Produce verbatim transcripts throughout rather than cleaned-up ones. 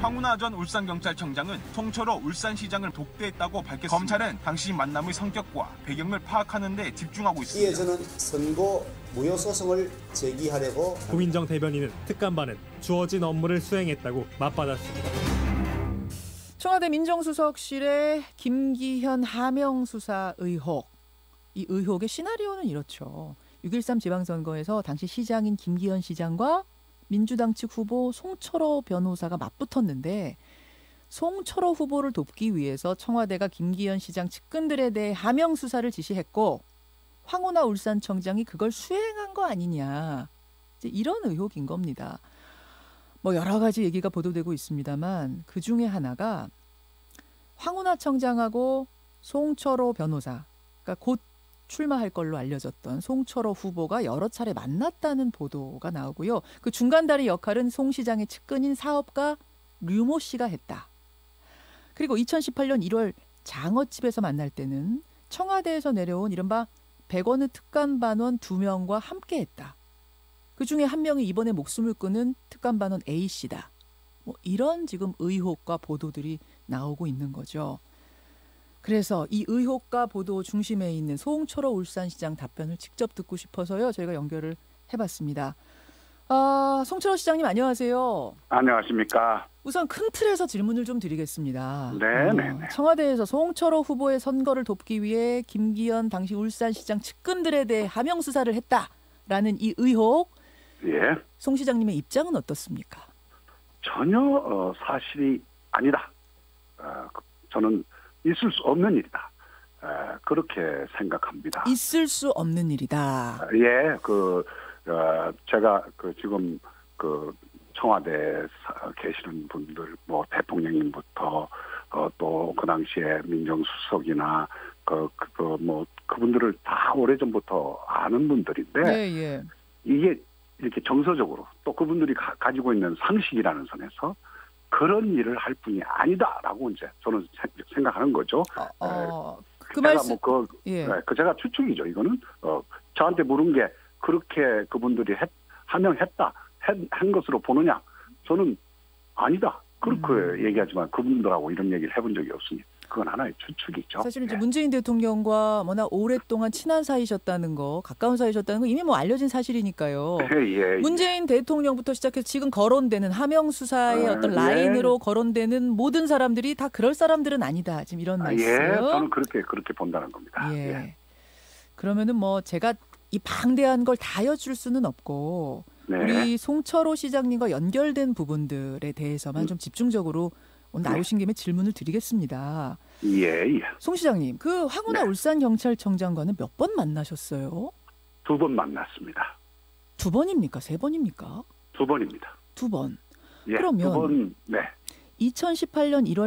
황운하 전 울산경찰청장은 송철호 울산시장을 독대했다고 밝혔습니다. 검찰은 당시 만남의 성격과 배경을 파악하는 데 집중하고 있습니다. 이에 저는 선고 무효 소송을 제기하려고. 고민정 대변인은 특감반은 주어진 업무를 수행했다고 맞받았습니다. 청와대 민정수석실의 김기현 하명 수사 의혹. 이 의혹의 시나리오는 이렇죠. 육점일삼 지방선거에서 당시 시장인 김기현 시장과 민주당 측 후보 송철호 변호사가 맞붙었는데 송철호 후보를 돕기 위해서 청와대가 김기현 시장 측근들에 대해 하명 수사를 지시했고 황운하 울산청장이 그걸 수행한 거 아니냐. 이제 이런 의혹인 겁니다. 뭐 여러 가지 얘기가 보도되고 있습니다만 그중에 하나가 황운하 청장하고 송철호 변호사, 그러니까 곧 출마할 걸로 알려졌던 송철호 후보가 여러 차례 만났다는 보도가 나오고요. 그 중간다리 역할은 송 시장의 측근인 사업가 류모 씨가 했다. 그리고 이천십팔 년 일월 장어집에서 만날 때는 청와대에서 내려온 이른바 백원의 특감반원 두 명과 함께했다. 그중에 한 명이 이번에 목숨을 끊은 특감반원 A씨다. 뭐 이런 지금 의혹과 보도들이 나오고 있는 거죠. 그래서 이 의혹과 보도 중심에 있는 송철호 울산시장 답변을 직접 듣고 싶어서요. 저희가 연결을 해봤습니다. 아, 송철호 시장님 안녕하세요. 안녕하십니까. 우선 큰 틀에서 질문을 좀 드리겠습니다. 네네. 어, 청와대에서 송철호 후보의 선거를 돕기 위해 김기현 당시 울산시장 측근들에 대해 하명 수사를 했다라는 이 의혹. 예. 송 시장님의 입장은 어떻습니까? 전혀 어, 사실이 아니다. 어, 저는 있을 수 없는 일이다. 에, 그렇게 생각합니다. 있을 수 없는 일이다. 예, 그 어, 제가 그 지금 그 청와대에 계시는 분들, 뭐 대통령님부터 어, 또 그 당시에 민정수석이나 그 그 뭐 그분들을 다 오래전부터 아는 분들인데 예, 예. 이게 이렇게 정서적으로 또 그분들이 가, 가지고 있는 상식이라는 선에서 그런 일을 할 분이 아니다라고 이제 저는 생각하는 거죠. 어, 어, 그 제가 말씀, 뭐 그, 예. 네, 그 제가 추측이죠. 이거는 어, 저한테 물은 게 그렇게 그분들이 했, 하명했다 한, 한 것으로 보느냐? 저는 아니다. 그렇게 음. 얘기하지만 그분들하고 이런 얘기를 해본 적이 없으니 그건 하나의 추측이죠. 사실은 이제 네. 문재인 대통령과 워낙 오랫동안 친한 사이셨다는 거, 가까운 사이셨다는 거 이미 뭐 알려진 사실이니까요. 예, 예, 문재인 대통령부터 시작해서 지금 거론되는 하명 수사의 아, 어떤 예. 라인으로 거론되는 모든 사람들이 다 그럴 사람들은 아니다. 지금 이런 아, 말씀. 예, 저는 그렇게 그렇게 본다는 겁니다. 예. 예. 그러면은 뭐 제가 이 방대한 걸 다 여쭐 수는 없고 네. 우리 송철호 시장님과 연결된 부분들에 대해서만 음. 좀 집중적으로 오늘 나오신 김에 질문을 드리겠습니다. 예, 예. 송 시장님, 그 황운하 네. 울산경찰청장과는 몇 번 만나셨어요? 두 번 만났습니다. 두 번입니까? 세 번입니까? 두 번입니다. 두 번. 예, 그러면 두 번, 네. 이천십팔 년 일월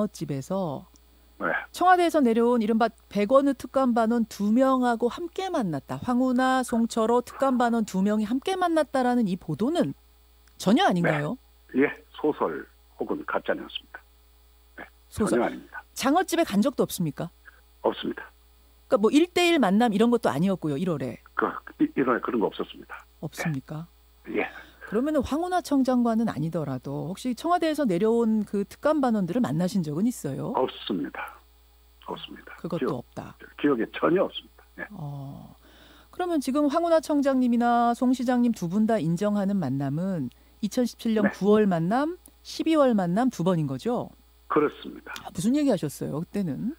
장어집에서 네. 청와대에서 내려온 이른바 백원의 특감반원 두 명하고 함께 만났다. 황운하, 송철호 특감반원 두 명이 함께 만났다라는 이 보도는 전혀 아닌가요? 예, 소설 혹은 가짜뉴스입니다. 네, 소설. 전혀 아닙니다. 장어집에 간 적도 없습니까? 없습니다. 그러니까 뭐 일대일 만남 이런 것도 아니었고요. 일월에. 그 이런 그런 거 없었습니다. 없습니까? 예. 그러면은 황운하 청장과는 아니더라도 혹시 청와대에서 내려온 그 특감반원들을 만나신 적은 있어요? 없습니다. 없습니다. 그것도 기억, 없다. 기억에 전혀 없습니다. 예. 어. 그러면 지금 황운하 청장님이나 송 시장님 두 분 다 인정하는 만남은 이천십칠 년 네. 구월 만남, 십이월 만남 두 번인 거죠? 그렇습니다. 아, 무슨 얘기 하셨어요, 그때는?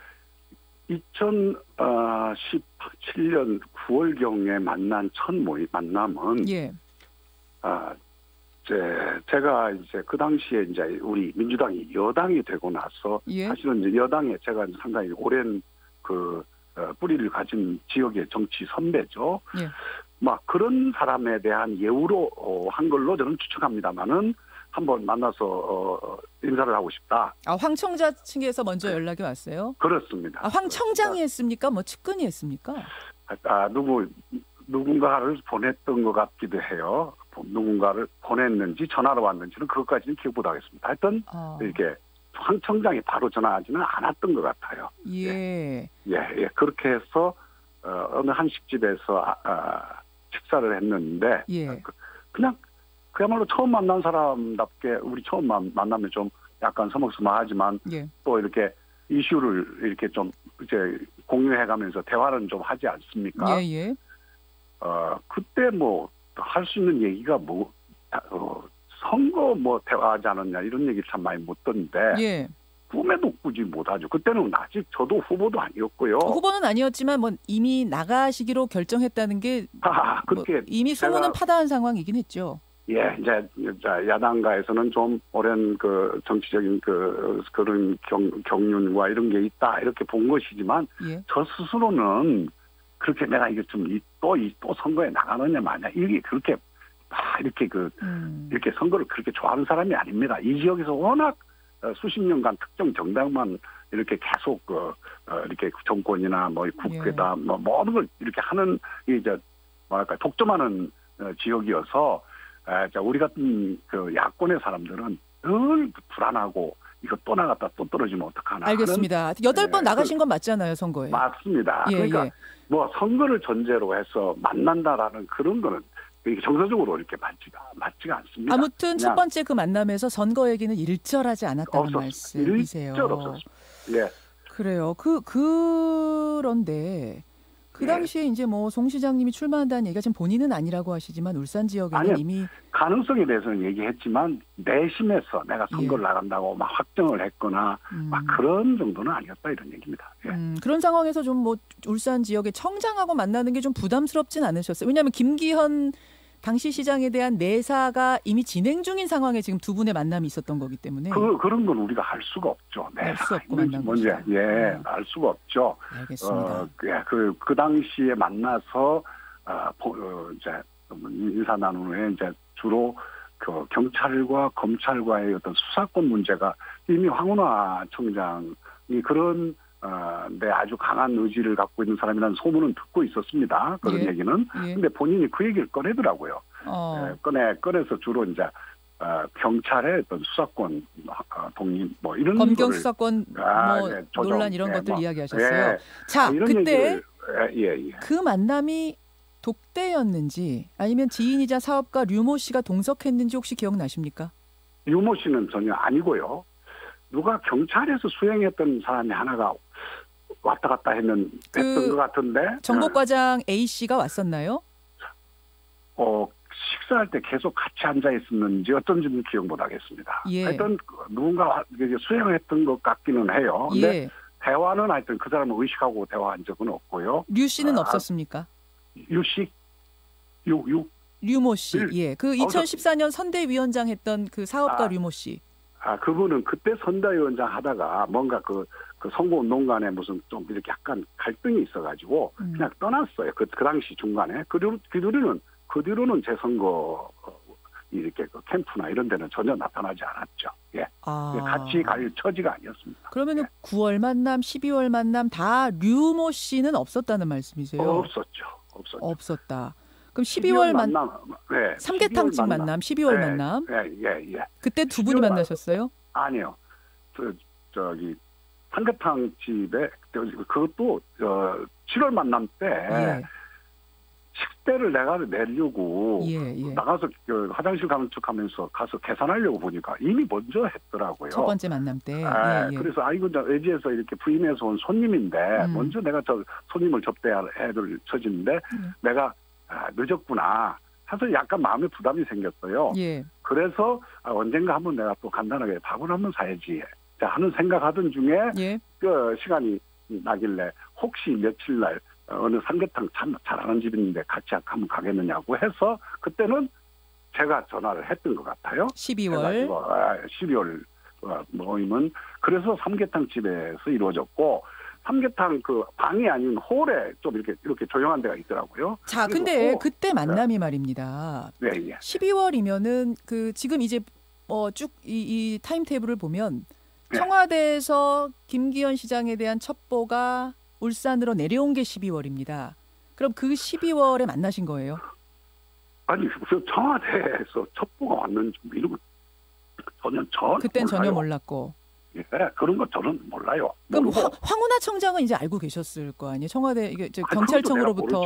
이천십칠 년 구월경에 만난 첫 모임 만남은 예. 아, 제, 제가 이제 그 당시에 이제 우리 민주당이 여당이 되고 나서 예. 사실은 이제 여당에 제가 상당히 오랜 그 어, 뿌리를 가진 지역의 정치 선배죠. 예. 막 그런 사람에 대한 예우로 어, 한 걸로 저는 추측합니다만은 한번 만나서 어, 인사를 하고 싶다. 아, 황 청자 측에서 먼저 연락이 왔어요? 그렇습니다. 아, 황 청장이 했습니까? 뭐 측근이 했습니까? 아, 누구 누군가를 보냈던 것 같기도 해요. 누군가를 보냈는지 전화로 왔는지는 그것까지는 기억 못하겠습니다. 하여튼 아. 이렇게 황 청장이 바로 전화하지는 않았던 것 같아요. 예. 예, 예. 그렇게 해서 어, 어느 한식집에서 아, 아, 식사를 했는데 예. 그냥 그야말로 처음 만난 사람답게 우리 처음 만, 만나면 좀 약간 서먹서먹하지만 예. 또 이렇게 이슈를 이렇게 좀 이제 공유해가면서 대화는 좀 하지 않습니까? 예, 예. 어, 그때 뭐 할 수 있는 얘기가 뭐 어, 선거 뭐 대화하지 않았냐 이런 얘기 참 많이 못 듣는데 예. 꿈에도 꾸지 못하죠. 그때는 아직 저도 후보도 아니었고요. 후보는 아니었지만 뭐 이미 나가시기로 결정했다는 게 아, 뭐 그렇게 이미 소문은 제가- 파다한 상황이긴 했죠. 예, 이제 자, 야당가에서는 좀 오랜 그 정치적인 그 그런 경, 경륜과 이런 게 있다 이렇게 본 것이지만 예. 저 스스로는 그렇게 내가 이게 좀또이 또 선거에 나가느냐 마냐 이게 그렇게 막 이렇게 그 음. 이렇게 선거를 그렇게 좋아하는 사람이 아닙니다. 이 지역에서 워낙 어, 수십 년간 특정 정당만 이렇게 계속 그 어, 이렇게 정권이나 뭐 국회다 뭐 모든 걸 이렇게 하는 이제 뭐랄까 독점하는 어, 지역이어서 에, 자, 우리 같은 그 야권의 사람들은 늘 불안하고 이거 또 나갔다 또 떨어지면 어떡하나. 알겠습니다. 여덟 번 네, 나가신 건 맞잖아요, 선거에. 맞습니다. 예, 그러니까 예. 뭐 선거를 전제로 해서 만난다라는 그런 거는 이게 정서적으로 이렇게 맞지가 맞지가 않습니다. 아무튼 첫 그냥 번째 그 만남에서 선거 얘기는 일절하지 않았다는 없었습니다. 말씀이세요. 일절 없었습니다. 예. 그래요. 그 그런데 그 네. 당시에 이제 뭐 송 시장님이 출마한다는 얘기가 지금 본인은 아니라고 하시지만 울산 지역에는 아니요. 이미 가능성에 대해서는 얘기했지만 내심에서 내가 선거를 예. 나간다고 막 확정을 했거나 음, 막 그런 정도는 아니었다 이런 얘기입니다. 예. 음, 그런 상황에서 좀 뭐 울산 지역의 청장하고 만나는 게 좀 부담스럽진 않으셨어요? 왜냐하면 김기현 당시 시장에 대한 내사가 이미 진행 중인 상황에 지금 두 분의 만남이 있었던 거기 때문에. 그 그런 건 우리가 할 수가 없죠. 알 네, 수 없고 있는지 만난 뭔지 것이다. 예, 음. 알 수가 없죠. 알겠습니다. 어, 그, 그, 그 당시에 만나서, 아, 보, 어, 이제, 인사 나눈 후에 이제 주로 그 경찰과 검찰과의 어떤 수사권 문제가 이미 황운하 청장이 그런, 어, 내 아주 강한 의지를 갖고 있는 사람이라는 소문은 듣고 있었습니다. 그런 예. 얘기는. 예. 근데 본인이 그 얘기를 꺼내더라고요. 어, 예, 꺼내, 꺼내서 주로 이제, 어, 경찰의 어떤 수사권, 어, 독립, 뭐 이런. 검경 거를 수사권 아, 뭐 네, 조정, 논란 이런 예, 것들 뭐, 이야기하셨어요. 예. 자, 이런 그때 얘기를, 예, 예. 그 만남이 독대였는지 아니면 지인이자 사업가 류모 씨가 동석했는지 혹시 기억나십니까? 유모 씨는 전혀 아니고요. 누가 경찰에서 수행했던 사람이 하나가 왔다 갔다 했는 그 했던 것 같은데. 정보과장 A 씨가 왔었나요? 어, 식사할 때 계속 같이 앉아 있었는지 어떤지는 기억 못 하겠습니다. 예. 하여튼 누군가 이제 수행을 했던 것 같기는 해요. 근데 예. 대화는 하여튼 그 사람을 의식하고 대화한 적은 없고요. 류 씨는 아, 없었습니까? 유식? 유, 유? 류모 씨. 류- 예. 그 이천십사 년 선대위원장 했던 그 사업가 아. 류모 씨. 아, 그분은 그때 선대위원장 하다가 뭔가 그, 그 선거운동 간에 무슨 좀 이렇게 약간 갈등이 있어가지고 음. 그냥 떠났어요. 그, 그 당시 중간에. 그, 뒤로- 그 뒤로는, 그 뒤로는 제 선거, 어, 이렇게 그 캠프나 이런 데는 전혀 나타나지 않았죠. 예. 아. 같이 갈 처지가 아니었습니다. 그러면은 예. 구월 만남, 십이월 만남 다 류모 씨는 없었다는 말씀이세요? 없었죠. 없었죠. 없었다. 그럼 십이월 만 네. 삼계탕집 십이월 만남, 십이월 네, 만남. 예, 예, 예. 그때 두 분이 십이월 만나셨어요? 아니요. 저, 저기, 삼계탕 집에, 그것도, 어, 칠월 만남 때, 예. 식대를 내가 내려고, 예, 예. 나가서 그 화장실 가는 척 하면서 가서 계산하려고 보니까 이미 먼저 했더라고요. 첫 번째 만남 때. 아, 예, 예. 그래서 아이고, 저 외지에서 이렇게 부임해서 온 손님인데, 음. 먼저 내가 저 손님을 접대해야 될 처지인데, 음. 내가, 아, 늦었구나. 해서 약간 마음에 부담이 생겼어요. 예. 그래서 아, 언젠가 한번 내가 또 간단하게 밥을 한번 사야지 자, 하는 생각하던 중에 예. 그 시간이 나길래 혹시 며칠 날 어느 삼계탕 참 잘하는 집 있는데 같이 한번 가겠느냐고 해서 그때는 제가 전화를 했던 것 같아요. 십이월. 십이월 모임은 그래서 삼계탕 집에서 이루어졌고 삼계탕 그 방이 아닌 홀에 좀 이렇게 이렇게 조용한 데가 있더라고요. 자, 그리고 근데 또- 그때 만남이 말입니다. 네, 예. 십이월이면은 그 지금 이제 어 쭉 이 이 타임테이블을 보면 네. 청와대에서 김기현 시장에 대한 첩보가 울산으로 내려온 게 십이월입니다. 그럼 그 십이월에 만나신 거예요? 아니, 그 청와대에서 첩보가 왔는지 이런 거 전혀 전 그땐 전혀 몰라요. 몰랐고. 예, 그런 거 저는 몰라요. 그럼 모르고. 황, 황운하 청장은 이제 알고 계셨을 거 아니에요? 청와대 이게 저 아니, 경찰청으로부터 그것도 내가 모르죠.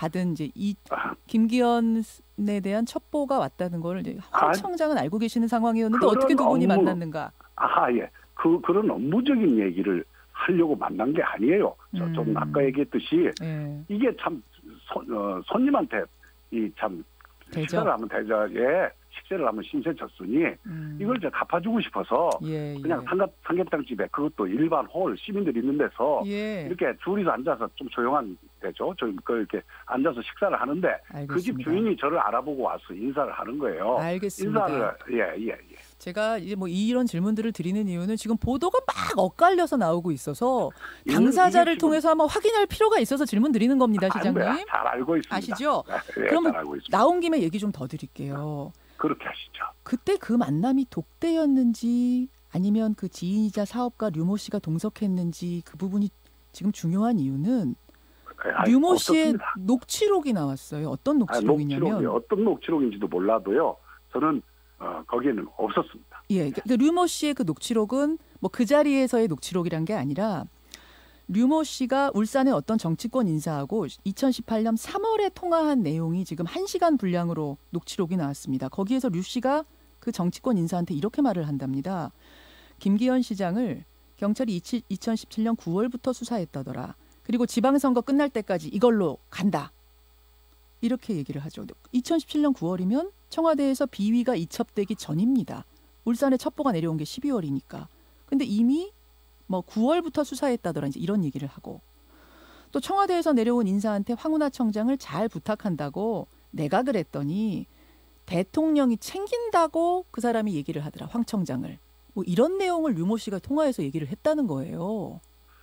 받은 이제 이 아. 김기현에 대한 첩보가 왔다는 걸 이제 황 아, 청장은 알고 계시는 상황이었는데 그런 어떻게 두 분이 업무- 만났는가? 아, 예. 그, 그런 업무적인 얘기를 하려고 만난 게 아니에요. 저, 음. 좀 아까 얘기했듯이 예. 이게 참 손, 어, 손님한테 이 참 대접. 식사를 하면 대접에 식사를 하면 신세 졌으니 음. 이걸 이제 갚아주고 싶어서 예, 그냥 예. 삼겹, 삼겹탕 집에 그것도 일반 홀 시민들 있는 데서 예. 이렇게 둘이서 앉아서 좀 조용한 데죠. 좀 그 이렇게 앉아서 식사를 하는데 그 집 알겠습니다. 주인이 저를 알아보고 와서 인사를 하는 거예요. 알겠습니다. 인사를 예예 예, 예. 제가 이제 뭐 이런 질문들을 드리는 이유는 지금 보도가 막 엇갈려서 나오고 있어서 이게- 당사자를 이게 지금- 통해서 한번 확인할 필요가 있어서 질문 드리는 겁니다, 시장님. 아이고야, 잘 알고 있습니다. 아시죠? 예, 그러면 잘 알고 있습니다. 나온 김에 얘기 좀 더 드릴게요. 그렇게 하시죠. 그때 그 만남이 독대였는지 아니면 그 지인이자 사업가 류모 씨가 동석했는지 그 부분이 지금 중요한 이유는 아니, 류모 씨의 없었습니다. 녹취록이 나왔어요. 어떤 아, 녹취록이냐면 녹취록이 어떤 녹취록인지도 몰라도요. 저는 어, 거기에는 없었습니다. 예, 그러니까 류모 씨의 그 녹취록은 뭐 그 자리에서의 녹취록이란 게 아니라 류모 씨가 울산의 어떤 정치권 인사하고 이천십팔 년 삼월에 통화한 내용이 지금 한 시간 분량으로 녹취록이 나왔습니다. 거기에서 류 씨가 그 정치권 인사한테 이렇게 말을 한답니다. 김기현 시장을 경찰이 이천십칠 년 구월부터 수사했다더라. 그리고 지방선거 끝날 때까지 이걸로 간다. 이렇게 얘기를 하죠. 이천십칠 년 구월이면 청와대에서 비위가 이첩되기 전입니다. 울산에 첩보가 내려온 게 십이월이니까. 근데 이미 뭐 구월부터 수사했다더라 이제 이런 얘기를 하고 또 청와대에서 내려온 인사한테 황운하 청장을 잘 부탁한다고 내가 그랬더니 대통령이 챙긴다고 그 사람이 얘기를 하더라. 황 청장을. 뭐 이런 내용을 류모 씨가 통화해서 얘기를 했다는 거예요.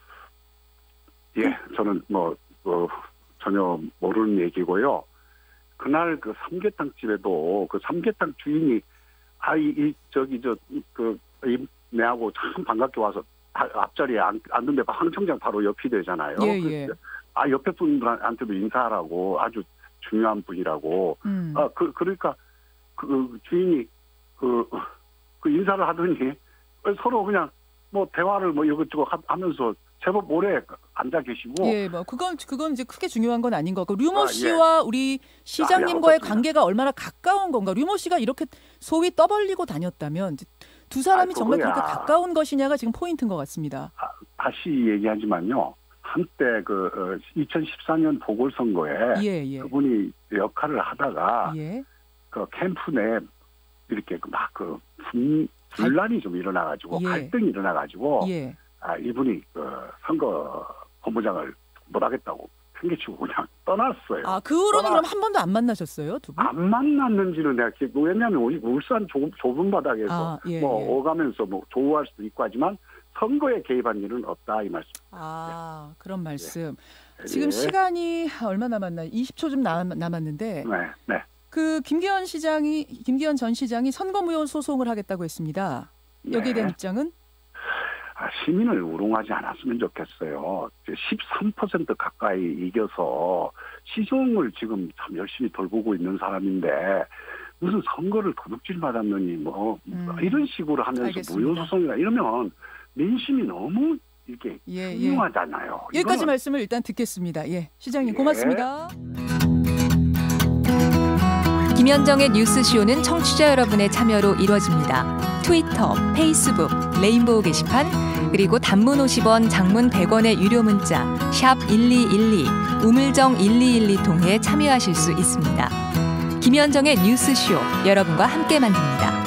예, 저는 뭐 어, 전혀 모르는 얘기고요. 그날 그 삼계탕 집에도 그 삼계탕 주인이 아이 이 저기 저그 내하고 참 반갑게 와서 앞자리에 앉, 앉는데 황 청장 바로 옆이 되잖아요. 예, 예. 아 옆에 분들한테도 인사하라고 아주 중요한 분이라고. 음. 아 그 그러니까 그 주인이 그, 그 인사를 하더니 서로 그냥 뭐 대화를 뭐 이것저것 하면서 제법 오래 앉아 계시고. 예, 뭐 그건 그건 이제 크게 중요한 건 아닌 거고 류모 아, 예. 씨와 우리 시장님과의 아, 예, 관계가 얼마나 가까운 건가? 류모 씨가 이렇게 소위 떠벌리고 다녔다면 이제 두 사람이 아, 정말 그거야. 그렇게 가까운 것이냐가 지금 포인트인 것 같습니다. 아, 다시 얘기하지만요. 한때 그 어, 이천십사 년 보궐선거에 예, 예. 그분이 역할을 하다가 예. 그 캠프 내 이렇게 막그 분란이 좀 일어나가지고 예. 갈등이 일어나가지고 예. 아 이분이 그 선거 본부장을 못하겠다고 팽개치고 그냥 떠났어요. 아, 그 후로는 떠나- 그럼 한 번도 안 만나셨어요, 두 분? 안 만났는지는 내가 기- 왜냐하면 우리 울산 좁, 좁은 바닥에서 아, 예, 뭐 예. 오가면서 뭐 조우할 수도 있고 하지만 선거에 개입한 일은 없다 이 말씀. 아, 그런 말씀. 예. 지금 시간이 얼마 남았나요? 이십 초 좀 남, 남았는데 네, 네. 그 김기현 시장이 김기현 전 시장이 선거무효 소송을 하겠다고 했습니다. 여기에 대한 네. 입장은? 아, 시민을 우롱하지 않았으면 좋겠어요. 십삼 퍼센트 가까이 이겨서 시정을 지금 참 열심히 돌보고 있는 사람인데 무슨 선거를 도둑질 맞았느니 뭐 음. 이런 식으로 하면서 알겠습니다. 무효소송이나 이러면 민심이 너무 이렇게 예, 예. 흉흉하잖아요. 여기까지 이거는 말씀을 일단 듣겠습니다. 예, 시장님 예. 고맙습니다. 김현정의 뉴스쇼는 청취자 여러분의 참여로 이루어집니다. 트위터, 페이스북, 레인보우 게시판, 그리고 단문 오십 원, 장문 백 원의 유료 문자 샵 일이일이, 우물정 일이일이 통해 참여하실 수 있습니다. 김현정의 뉴스쇼, 여러분과 함께 만듭니다.